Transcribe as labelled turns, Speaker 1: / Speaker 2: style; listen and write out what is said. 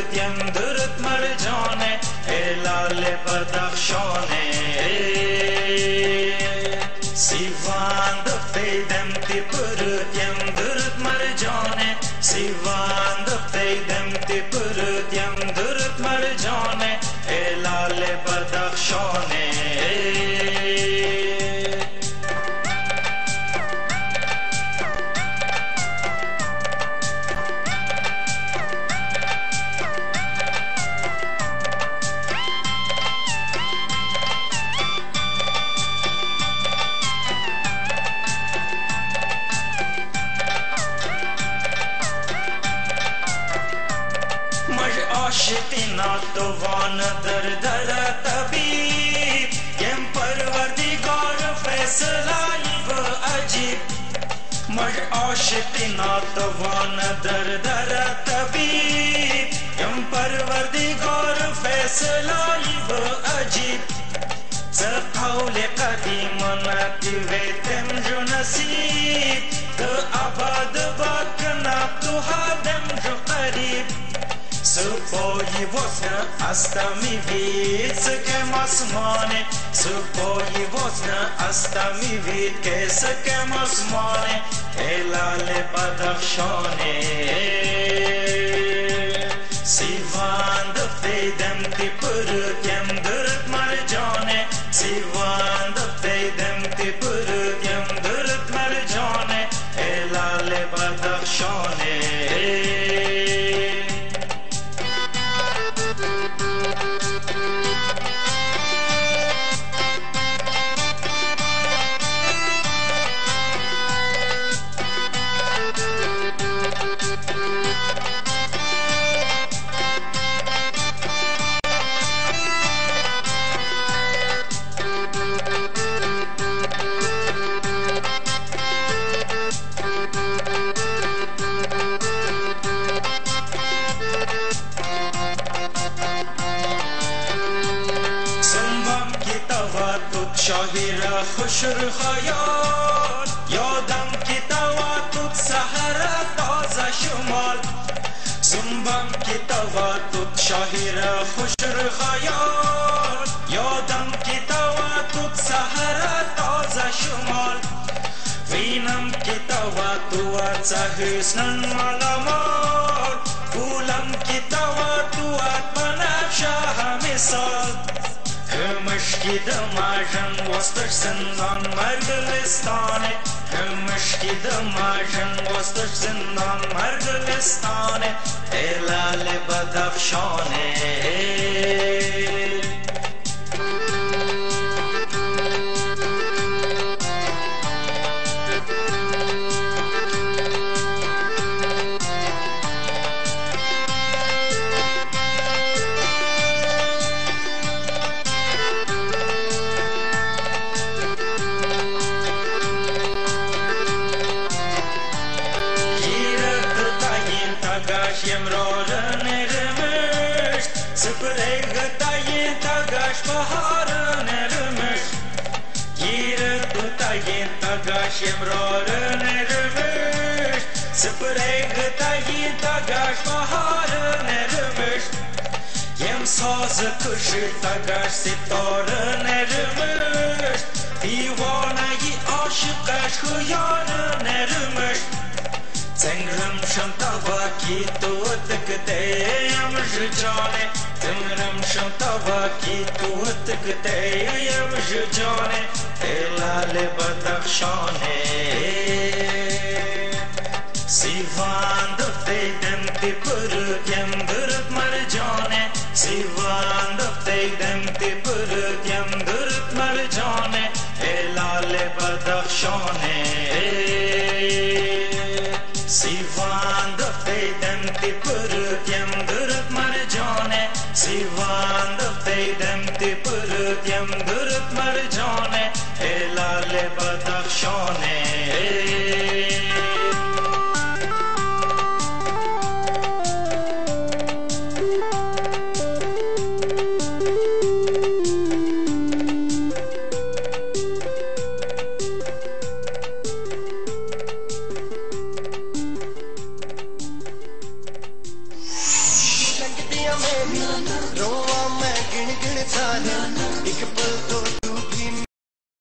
Speaker 1: پرودیم درت مرجانه هلال بدخشانه سیوان دفتیدم تی پرودیم درت مرجانه سیوان دفتیدم تی پرودیم درت مرجانه هلال بدخشانه عاشقی ناتوان در در طبیب کم پروردگار فیصله‌ای و عجیب مر عاشقی ناتوان در در طبیب کم پروردگار فیصله‌ای و عجیب ز قول قدیم نتیویتم جو نصیب تو عباد باکناب تو هدم جو قریب سپایی وطن استمی وید سکم آسمانه سپایی وطن استمی وید که سکم آسمانه هلال بدخشانه سیوان دفتیدم تی پرودیم درت مرجانه سیوان دفتیدم تی پرودیم درت مرجانه هلال بدخشانه شاهیرا خوشر خیال یادم کی تواتت سحر تازه شمال زنبم کی تواتت شاهیرا خوشر خیال یادم کی تواتت سحر تازه شمال وینم کی تواتت حسن ملامال پولم کی تواتت بنفشه مثال مشکی دماغن وستش زندان مرگلستانه مشکی دماغن وستش زندان مرگلستانه هلال بدخشانه Yemrolan erimiş Sıpırıgıtayın tagaş baharın erimiş Yeri tutayın tagaş yemrolan erimiş Sıpırıgıtayın tagaş baharın erimiş Yem sazı kışı tagaş sitarın erimiş Divanayı aşık aşk hıyarın erimiş Tengrim şantava ki tu tıkte yamj jane Tengrim şantava ki tu tıkte yamj jane Helal bedخشانه Sivan dafteydem ti purudem durt marjane Sivan dafteydem ti purudem durt marjane Helal bedخشانه Sivan dafteydem ti purudem durt marjane Sivan dafteydem ti purudem durt marjane Helal bedخشانه